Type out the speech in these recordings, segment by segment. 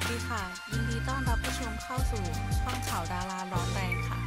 ดีค่ะยินดีต้อนรับผู้ชมเข้าสู่ช่องข่าวดาราร้อนแรงค่ะ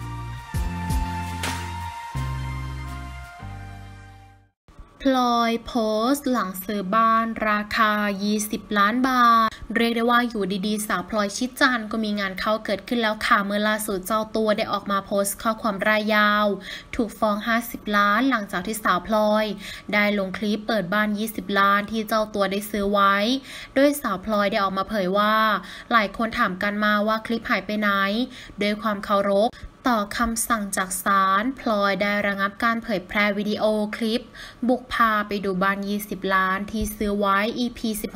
พลอยโพสต์หลังซื้อบ้านราคา20 ล้านบาทเรียกได้ว่าอยู่ดีๆสาวพลอยชิดจันทร์ก็มีงานเข้าเกิดขึ้นแล้วค่ะเมื่อล่าสุดเจ้าตัวได้ออกมาโพสต์ข้อความรายยาวถูกฟ้อง50 ล้านหลังจากที่สาวพลอยได้ลงคลิปเปิดบ้าน20 ล้านที่เจ้าตัวได้ซื้อไว้โดยสาวพลอยได้ออกมาเผยว่าหลายคนถามกันมาว่าคลิปหายไปไหนด้วยความเคารพต่อคำสั่งจากศาลพลอยได้ระงับการเผยแพร่วิดีโอคลิปบุกพาไปดูบ้าน20 ล้านที่ซื้อไว้ EP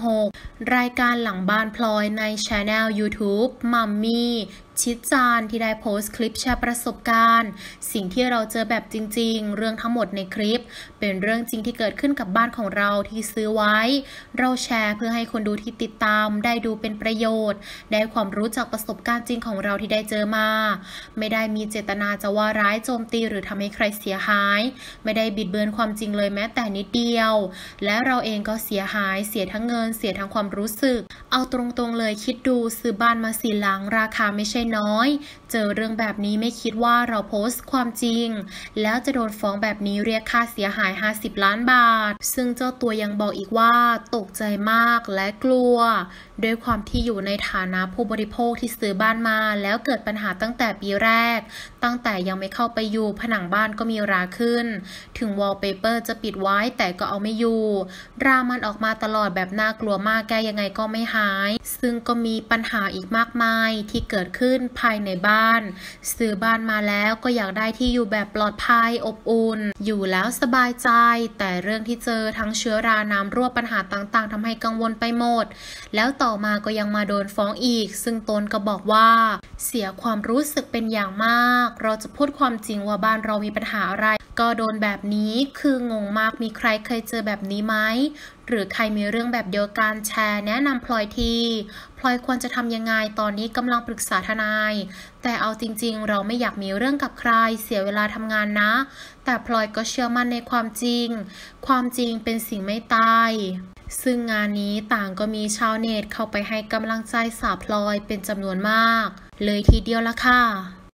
16รายการหลังบ้านพลอยใน Channel YouTube มัมมี่ชิดจานที่ได้โพสต์คลิปแชร์ประสบการณ์สิ่งที่เราเจอแบบจริงๆเรื่องทั้งหมดในคลิปเป็นเรื่องจริงที่เกิดขึ้นกับบ้านของเราที่ซื้อไว้เราแชร์เพื่อให้คนดูที่ติดตามได้ดูเป็นประโยชน์ได้ความรู้จากประสบการณ์จริงของเราที่ได้เจอมาไม่ได้มีเจตนาจะว่าร้ายโจมตีหรือทำให้ใครเสียหายไม่ได้บิดเบือนความจริงเลยแม้แต่นิดเดียวและเราเองก็เสียหายเสียทั้งเงินเสียทั้งความรู้สึกเอาตรงๆเลยคิดดูซื้อบ้านมา4 หลังราคาไม่ใช่น้อยเจอเรื่องแบบนี้ไม่คิดว่าเราโพสต์ความจริงแล้วจะโดนฟ้องแบบนี้เรียกค่าเสียหาย50 ล้านบาทซึ่งเจ้าตัวยังบอกอีกว่าตกใจมากและกลัวด้วยความที่อยู่ในฐานะผู้บริโภคที่ซื้อบ้านมาแล้วเกิดปัญหาตั้งแต่ปีแรกตั้งแต่ยังไม่เข้าไปอยู่ผนังบ้านก็มีราขึ้นถึงวอลเปเปอร์จะปิดไว้แต่ก็เอาไม่อยู่รามันออกมาตลอดแบบน่ากลัวมากแก้ยังไงก็ไม่หายซึ่งก็มีปัญหาอีกมากมายที่เกิดขึ้นภายในบ้านซื้อบ้านมาแล้วก็อยากได้ที่อยู่แบบปลอดภัยอบอุ่นอยู่แล้วสบายใจแต่เรื่องที่เจอทั้งเชื้อราน้ำรั่วปัญหาต่างๆทำให้กังวลไปหมดแล้วต่อมาก็ยังมาโดนฟ้องอีกซึ่งตนก็บอกว่าเสียความรู้สึกเป็นอย่างมากเราจะพูดความจริงว่าบ้านเรามีปัญหาอะไรก็โดนแบบนี้คืองงมากมีใครเคยเจอแบบนี้ไหมหรือใครมีเรื่องแบบเดียวกันแชร์แนะนำพลอยทีพลอยควรจะทำยังไงตอนนี้กำลังปรึกษาทนายแต่เอาจริงๆเราไม่อยากมีเรื่องกับใครเสียเวลาทำงานนะแต่พลอยก็เชื่อมั่นในความจริงความจริงเป็นสิ่งไม่ตายซึ่งงานนี้ต่างก็มีชาวเน็ตเข้าไปให้กำลังใจสาวพลอยเป็นจำนวนมากเลยทีเดียวละค่ะ